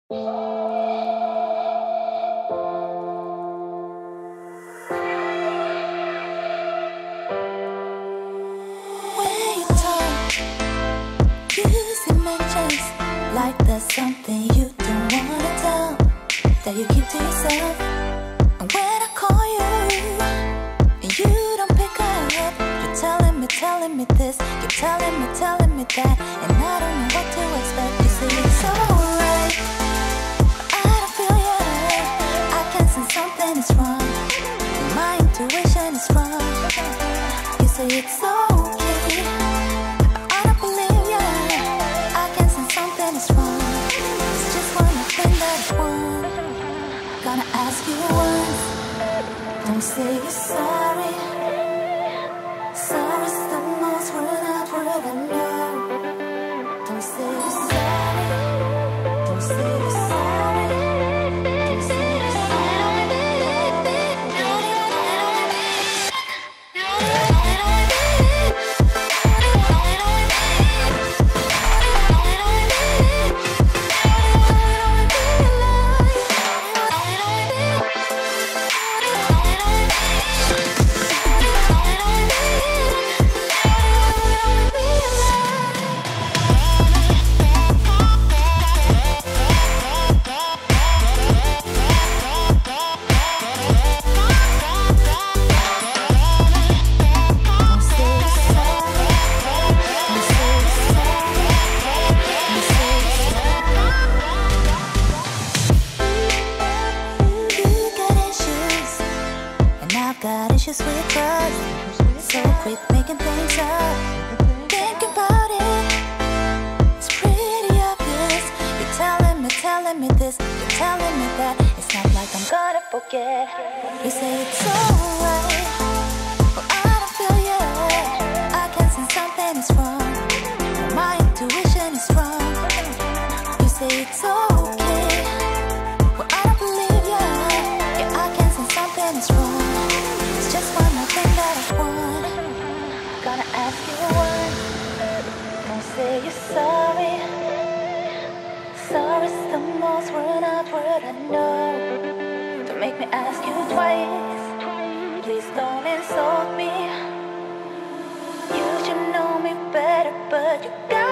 Like there's something you don't wanna tell, that you keep to yourself. And when I call you, and you don't pick up, you're telling me this, you're telling me that, and I don't know what to expect. You say it's alright, but I don't feel you. I can sense something is wrong, my intuition is wrong. You say it's okay, I don't believe you. I can sense something is wrong. It's just one thing that I want. Gonna ask you once, don't say you're sorry. Sorry's the most word I know. Don't say you're sorry. Don't say you're sorry. Don't say you're with us, so quick making things up. Think about it, it's pretty obvious. You're telling me this, you're telling me that. It's not like I'm gonna forget. You say it's alright, well I don't feel you. I can sense something is wrong, my intuition is wrong. You say it's okay, well I don't believe you. Yeah, I can sense something is wrong. Just one more thing that I want. Gonna ask you once, don't say you're sorry. Sorry's the most word I know. Don't make me ask you twice. Please don't insult me. You should know me better, but you got